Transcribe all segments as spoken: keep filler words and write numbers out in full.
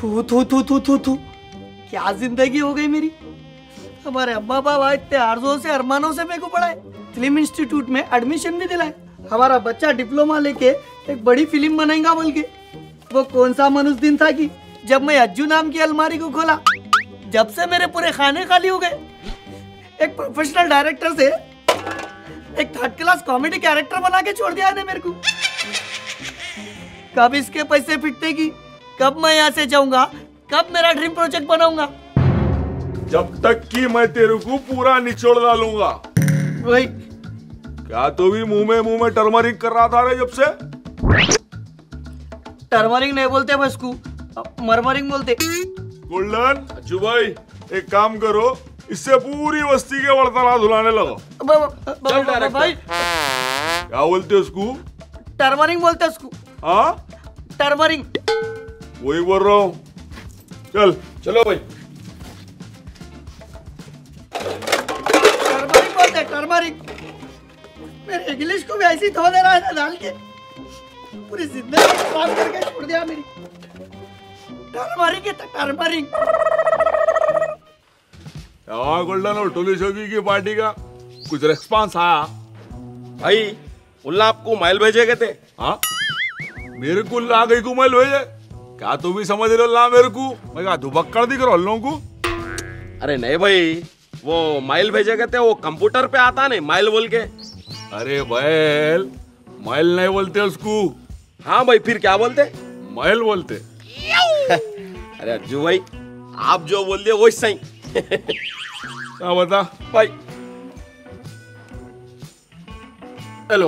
थू थू थू थू थू थू क्या जिंदगी हो गई मेरी। हमारे अब्बा बाबा इतने आरज़ुओं से अरमानों से मेरे को पढ़ाए, फिल्म इंस्टीट्यूट में एडमिशन भी दिलाए, हमारा बच्चा डिप्लोमा लेके एक बड़ी फिल्म बनाएगा बोल के। वो कौन सा मनुष्य दिन था कि जब मैं अज्जू नाम की अलमारी को खोला, जब से मेरे पूरे खाने खाली हो गए। एक प्रोफेशनल डायरेक्टर से एक थर्ड क्लास कॉमेडी कैरेक्टर बना के छोड़ दिया है मेरे को। कब इसके पैसे फिटते की, कब मैं यहाँ से जाऊंगा, कब मेरा ड्रीम प्रोजेक्ट बनाऊंगा। जब तक कि मैं तेरे को पूरा निचोड़ डालूंगा। वही क्या तो भी मुंह में मुंह में टर्मरिक कर रहा था रे जब से। टर्मरिक नहीं बोलते बस को, मरमरिक बोलते। गोल्डन अज्जू भाई एक काम करो, इससे पूरी बस्ती के बर्तन धुलाने लगो। चल डायरेक्टर भाई। क्या बोलते उसको? टर्मरिक बोलते उसको। हाँ टर्मरिक वही बोल रहा हूँ। चल चलो भाई। टर्मरिक बोलते टर्मरिक। मेरे इंग्लिश को भी ऐसी धो दे रहा है डाल के, पूरी जिंदगी खराब करके छोड़ दिया मेरी। टर्मरिक है टर्मरिक। गोल्डन और टोली शोकी की पार्टी का कुछ रिस्पांस आया? भाई उल्ला आपको माइल भेजे गए थे। हाँ मेरे को ला गई को माइल भेजे? क्या तू भी समझ रहे ला मेरे को? मैं क्या दुबक्कड़ दिख रहा लोगों को? अरे नहीं भाई, वो माइल भेजे गए थे, वो कंप्यूटर पे आता नहीं माइल बोल के। अरे बैल माइल नहीं बोलते उसको। हाँ भाई फिर क्या बोलते? माइल बोलते। अरे अज्जू भाई आप जो बोल दिए वो सही। क्या बता भाई। हेलो।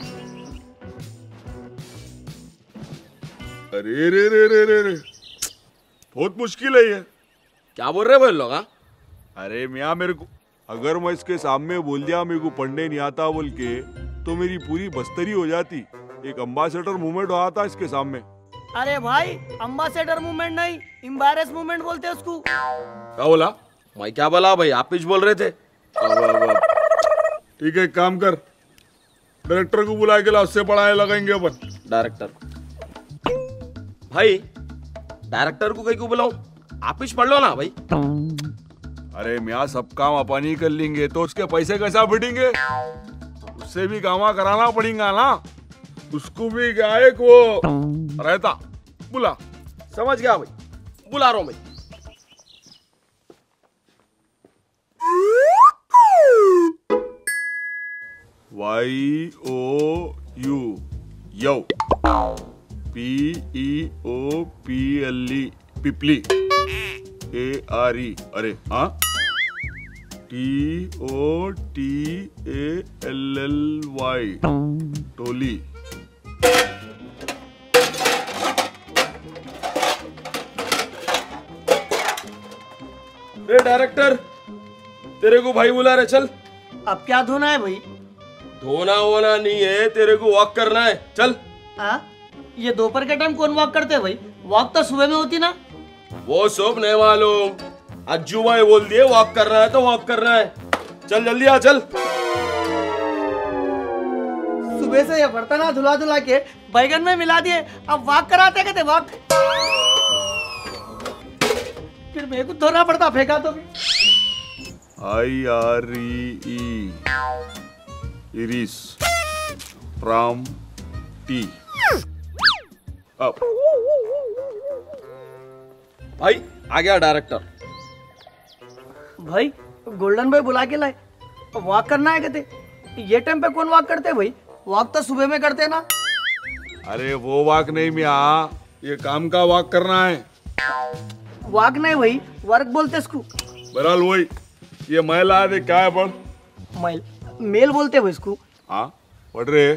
अरे रे रे रे रे रे बहुत मुश्किल है ये। क्या बोल रहे भाई लोग? हाँ अरे मियाँ मेरे को अगर मैं इसके सामने बोल दिया मेरे को पढ़ने नहीं आता बोल के तो मेरी पूरी बस्तरी हो जाती। एक अम्बासेडर मूवमेंट हुआ था इसके सामने। अरे भाई अम्बासेडर मूवमेंट नहीं, एम्बारेस मूवमेंट बोलते हैं उसको। क्या बोला? मैं क्या बोला भाई, आप ही बोल रहे थे। ठीक है काम कर, डायरेक्टर को बुला के ला, उससे पढ़ाने लगाएंगे अपन। डायरेक्टर भाई, डायरेक्टर को कहीं को बुलाऊं? आप ही पढ़ लो ना भाई। अरे मियाँ सब काम अपन ही कर लेंगे तो उसके पैसे कैसा फिटेंगे? उससे भी कामा कराना पड़ेगा ना, उसको भी क्या एक वो रहता। बुला। समझ गया भाई, बुला रहा हूं मैं। Y O U you P E O P L E people A R E. अरे हाँ T O T A L L Y totally. Director तेरे को भाई बुला रहे, चल। अब क्या धोना है भाई? धोना वोना नहीं है, तेरे को वॉक करना है, चल। हाँ ये दोपहर के टाइम कौन वॉक करते हैं भाई? वॉक तो सुबह में होती ना। वो सब नहीं मालूम, अज्जू भाई बोल दिए वॉक करना है तो वॉक करना है। चल जल्दी आ, चल। सुबह से ये बर्तन धुला धुला के बैगन में मिला दिए, अब वॉक कराते कहते वॉक। फिर मेरे को धोना पड़ता, फेंका तो भी। आई आर ई इरिस फ्रॉम टी अप। भाई आ गया डायरेक्टर। भाई गोल्डन भाई बुला के लाए, वॉक करना है कहते। ये टाइम पे कौन वॉक करते भाई? वॉक तो सुबह में करते ना। अरे वो वॉक नहीं मियाँ, ये काम का वॉक करना है। वॉक नहीं भाई, वर्क बोलते इसको। बहरहाल वही, ये महिला है क्या है? पढ़। मेल मेल बोलते भाई इसको। हाँ पढ़ रहे,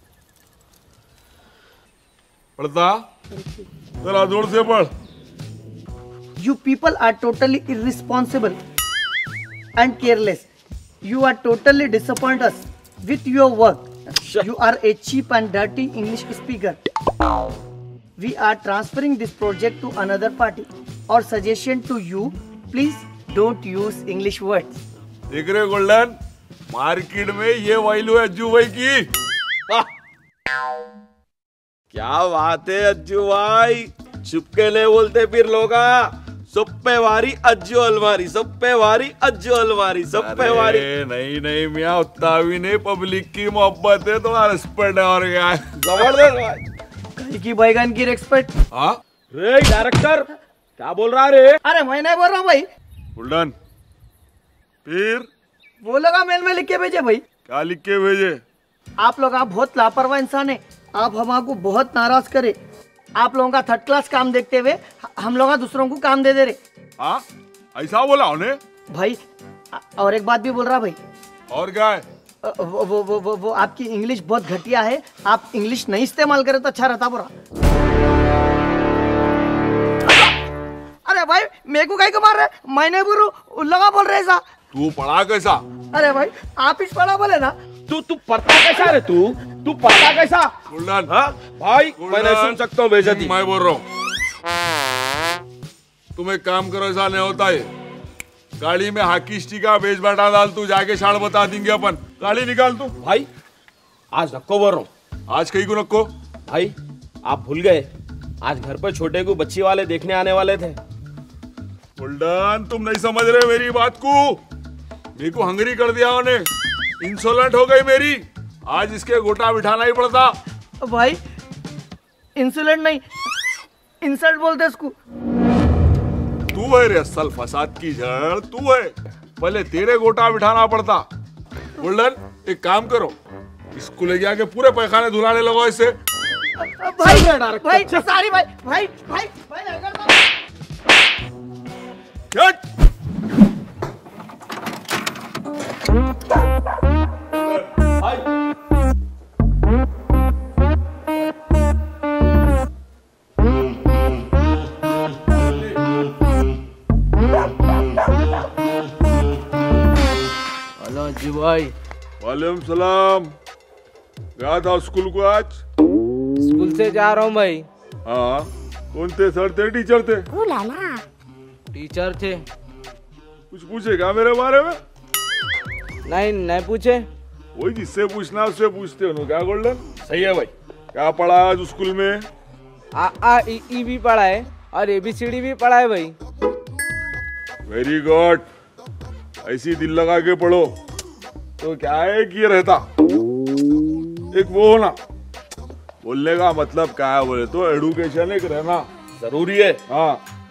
पढ़ता चला जोर से पढ़। You people are totally irresponsible and careless. You are totally disappoint us with your work. You are a cheap and dirty English speaker. We are transferring this project to another party. Our suggestion to you, please don't use English words. देख रहे golden, market में ये value है अज्जू भाई की। क्या बात है अज्जू भाई, चुपके नहीं बोलते फिर लोग। सप्पे वारी अज्जू अलमारी, सप्पे वारी अज्जू अलमारी, सप्पे वारी। नहीं नहीं मियाँ, उतना भी नहीं, पब्लिक की मोहब्बत है, थोड़ा रिस्पेक्ट है और क्या है। जबरदस्त कहीं की बैगन की रिस्पेक्ट। हाँ रे डायरेक्टर क्या बोल रहा रे? अरे मैं नहीं बोल रहा हूँ भाई। बुल्डन फिर वो लोग मेल में लिख के भेजे भाई। क्या लिख के भेजे? आप लोग आप बहुत लापरवाह इंसान है, आप हमको बहुत नाराज करे। आप लोगों का थर्ड क्लास काम देखते हुए हम लोग दूसरों को काम दे दे रहे। हाँ ऐसा बोला उन्हें भाई। और एक बात भी बोल रहा भाई। और क्या है? वो वो वो वो, वो आपकी इंग्लिश बहुत घटिया है, आप इंग्लिश नहीं इस्तेमाल करें तो अच्छा रहता बोला। अरे भाई मेरे को कहीं को मार रहे? मैंने बोलू उन लोग बोल रहे ऐसा। तू पढ़ा कैसा? अरे भाई आप ही पढ़ा बोले ना। तू तू पढ़ता कैसा रे? तू तू पढ़ता कैसा? बुल्डन हाँ भाई मैं नहीं सुन सकता हूँ बेइज्जती। मैं बोल रहा हूँ, तुम एक काम करो, ऐसा नहीं होता है। गाड़ी में हाकी स्टिक का बेच बैठा डाल, तू जाके शान बता देंगे अपन। गाड़ी निकाल तू। भाई आज नक्को बोल रहा हूँ। आज कहीं को नक्को? भाई आप भूल गए, आज घर पर छोटे को बच्ची वाले देखने आने वाले थे। बुल्डन तुम नहीं समझ रहे मेरी बात को। मेरे को हंगरी कर दिया उन्हें, इंसोलेंट हो गई मेरी। आज इसके गोटा बिठाना ही पड़ता। भाई इंसुलेंट नहीं, इंसल्ट बोलते इसको। तू है रे असल फसाद की जड़, तू है। पहले तेरे गोटा बिठाना पड़ता। बुल्डन एक काम करो, इसको ले जाके पूरे पैखाने धुलाने लगो इससे। भाई भाई सारी भाई भाई भाई भाई नहीं करता। हेलो अज्जू भाई। वालेकुम सलाम। गया था स्कूल को आज? स्कूल से जा रहा हूँ भाई। हाँ कौन थे सर? थे टीचर थे? टीचर थे। कुछ पूछेगा मेरे बारे में? नहीं नहीं पूछे। वही जिससे पूछना उससे पूछते हो। क्या गोल्डन? सही है भाई। क्या पढ़ा आज स्कूल में? आ आ ई, ई भी पढ़ा है और ए बी सी डी भी पढ़ा है भाई। Very good. ऐसी दिल लगा के पढ़ो तो क्या है कि ये रहता। एक वो होना, बोलने का मतलब क्या है बोले तो एडुकेशन एक रहना जरूरी है। हाँ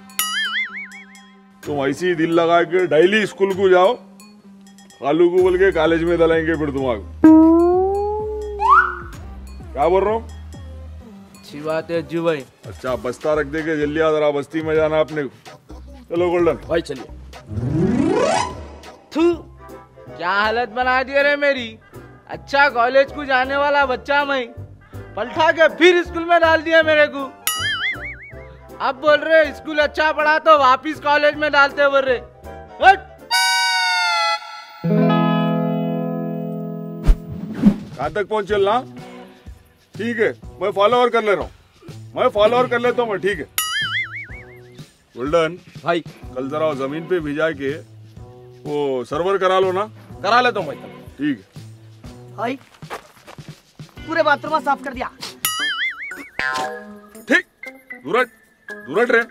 तुम ऐसी दिल लगा के डेली स्कूल को जाओ, खालू को बोल के कॉलेज में दलाएंगे फिर तुम्हारे। क्या बोल रहा हूँ? अच्छी बात है अज्जू भाई। अच्छा बस्ता रख दे के जल्दी आ, जरा बस्ती में जाना अपने को। चलो गोल्डन भाई चलिए। थू क्या हालत बना दी रे मेरी। अच्छा कॉलेज को जाने वाला बच्चा मैं पलटा के फिर स्कूल में डाल दिया मेरे को। अब बोल रहे स्कूल अच्छा पढ़ा तो वापिस कॉलेज में डालते बोल रहे। कहाँ तक पहुंचे ना? ठीक है मैं फॉलोअर कर ले रहा हूँ, मैं फॉलोअर कर लेता हूँ मैं। ठीक है गोल्डन भाई कल जरा जमीन पे भिजा के वो सर्वर करा लो ना। करा लेता हूँ भाई। ठीक है भाई पूरे बाथरूम साफ कर दिया। ठीक दूरट दूरट रे।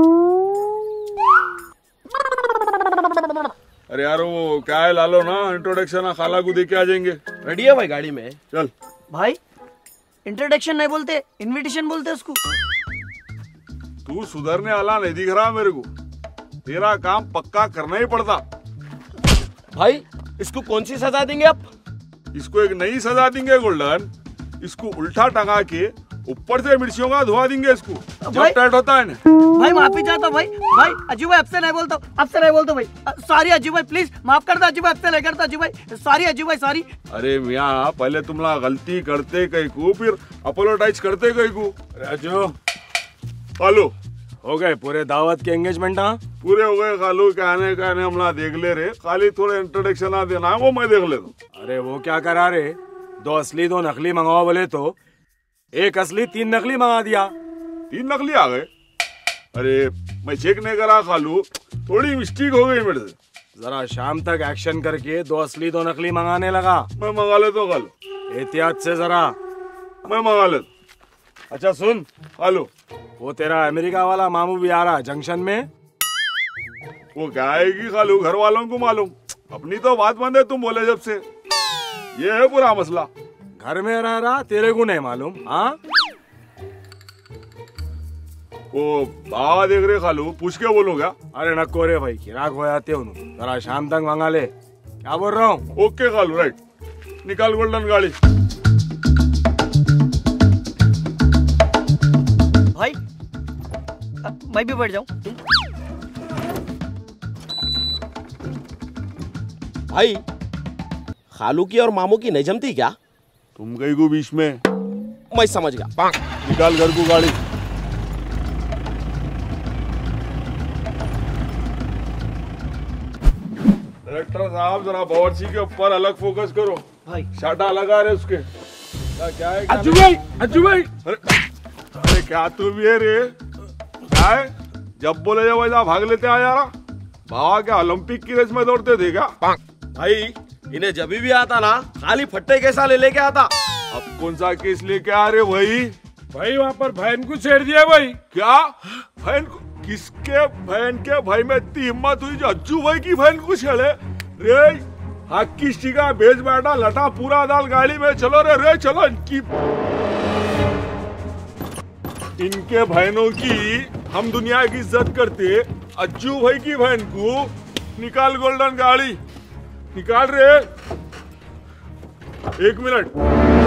अरे यार वो क्या है ला लो ना, इंट्रोडक्शन खाला को दे के आ जाएंगे। रेडी है भाई गाड़ी में? चल भाई इंट्रोडक्शन नहीं बोलते, इनविटेशन बोलते उसको। तू सुधरने वाला नहीं दिख रहा मेरे को, तेरा काम पक्का करना ही पड़ता। भाई इसको कौन सी सजा देंगे आप? इसको एक नई सजा देंगे गोल्डन। इसको उल्टा टंगा के ऊपर से मिर्चियों का धुआ देंगे इसको जब टाइट होता है ना। भाई माफी चाहता भाई। भाई अज्जू भाई आपसे नहीं बोलता, आपसे नहीं बोलता भाई। सॉरी अज्जू भाई प्लीज माफ कर दो अज्जू भाई, आपसे नहीं करता अज्जू भाई। सॉरी अज्जू भाई सॉरी। अरे मियाँ पहले तुम लोग गलती करते कहीं को फिर अपोलोटाइज करते कहीं को। राजू खालू हो गए पूरे दावत के एंगेजमेंट? हाँ पूरे हो गए खालू। कहने कहने हमला देख ले रहे, खाली थोड़े इंट्रोडक्शन आ देना है वो मैं देख लेता। अरे वो क्या करा रे, दो असली दो नकली मंगाओ बोले तो एक असली तीन नकली मंगा दिया। तीन नकली आ गए? अरे मैं चेक नहीं करा खालू, थोड़ी मिस्टेक हो गई मेरे से। जरा शाम तक एक्शन करके दो असली दो नकली मंगाने लगा। मैं मंगा लेता हूँ खालू, एहतियात से जरा। मैं मंगा लेता। अच्छा सुन खालू, वो तेरा अमेरिका वाला मामू भी आ रहा जंक्शन में। वो क्या आएगी खालू, घर वालों को मालूम, अपनी तो बात बंद है तुम बोले जब से। ये है पूरा मसला। घर में रह रहा तेरे को नहीं मालूम। हाँ वो बाबा देख रहे खालू, पूछ के बोलो क्या? अरे नको रे भाई, खिराक हो जाते हो जरा शाम तक मंगा ले। क्या बोल रहा हूँ? ओके खालू, राइट। निकाल गोल्डन गाड़ी। भाई मैं भी बैठ जाऊं? भाई खालू की और मामू की नहीं जमती क्या? तुम गई को बीच में। मैं समझ गया। निकाल घर को गाड़ी। डायरेक्टर साहब जरा बावर्ची के ऊपर अलग फोकस करो भाई। शाटा लगा रहे उसके। क्या क्या है? अज्जू भाई, अज्जू भाई। अरे अरे क्या तू भी है रे? क्या है? जब बोले जब वैसा भाग लेते आ यारा। बाबा क्या ओलंपिक की रेस में दौड़ते थे क्या? भाई इन्हें जब भी आता ना खाली फट्टे कैसा ले लेके आता। अब कौन सा केस लेके आ रहे भाई? भाई वहाँ पर बहन को छेड़ दिया भाई। क्या बहन को? किसके बहन के? भाई में इतनी हिम्मत हुई जो अज्जू भाई की बहन को छेड़े रे? हक की स्टिका बेच बैठा लटा पूरा दाल गाड़ी में। चलो रे रे चलो। इनकी इनके बहनों की हम दुनिया की इज्जत करते, अज्जू भाई की बहन को निकाल गोल्डन गाड़ी। निकाल रे। एक मिनट।